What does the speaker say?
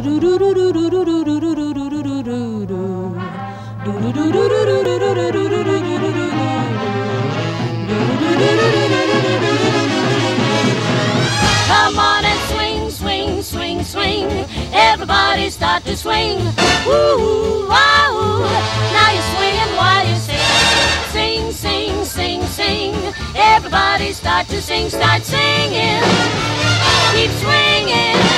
Come on and swing, swing, swing, swing. Everybody start to swing. Ooh, wow. Now you're swinging while you sing. Sing, sing, sing, sing. Everybody start to sing, start singing. Keep swinging.